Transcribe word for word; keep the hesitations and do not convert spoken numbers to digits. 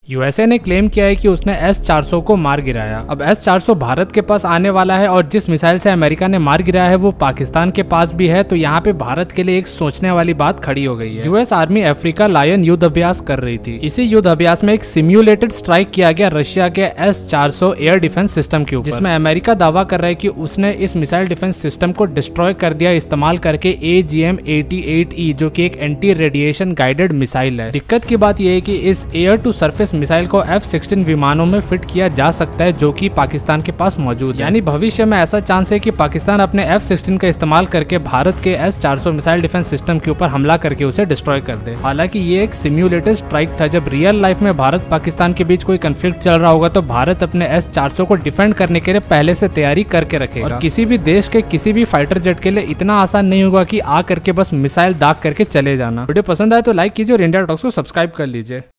USA ने claim किया है कि उसने एस चार सौ को मार गिराया। अब एस चार सौ भारत के पास आने वाला है और जिस मिसाइल से अमेरिका ने मार गिराया है वो पाकिस्तान के पास भी है, तो यहाँ पे भारत के लिए एक सोचने वाली बात खड़ी हो गई है। यूएस आर्मी अफ्रीका लायन युद्ध अभ्यास कर रही थी। इसी युद्ध अभ्यास में एक सिम्युलेटेड स्ट्राइक किया गया रशिया के एस चार सौ एयर डिफेंस सिस्टम के ऊपर, जिसमें अमेरिका दावा कर रहा है कि उसने इस मिसाइल डिफेंस सिस्टम को डिस्ट्रॉय कर दिया इस्तेमाल करके A G M eighty eight E, जो कि एक एंटी रेडिएशन गाइडेड मिसाइल है। दिक्कत की बात यह है कि इस एयर टू सरफेस मिसाइल को एफ सिक्सटीन विमानों में फिट किया जा सकता है, जो कि पाकिस्तान के पास मौजूद है। यानी भविष्य में ऐसा चांस है कि पाकिस्तान अपने एफ सिक्सटीन का इस्तेमाल करके भारत के एस चार सौ मिसाइल डिफेंस सिस्टम के ऊपर हमला करके उसे डिस्ट्रॉय कर दे। हालांकि ये एक सिम्युलेटेड स्ट्राइक था। जब रियल लाइफ में भारत पाकिस्तान के बीच कोई कंफ्लिक्ट चल रहा होगा तो भारत अपने एस चार सौ को डिफेंड करने के लिए पहले से तैयारी करके रखेगा। और किसी भी देश के किसी भी फाइटर जेट के लिए इतना आसान नहीं होगा कि आ करके बस मिसाइल दाग करके चले जाना। वीडियो पसंद आए तो लाइक कीजिए और इंडिया टॉक्स को सब्सक्राइब कर लीजिए।